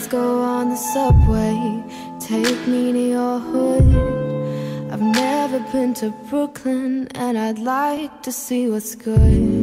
Let's go on the subway, take me to your hood. I've never been to Brooklyn and I'd like to see what's good.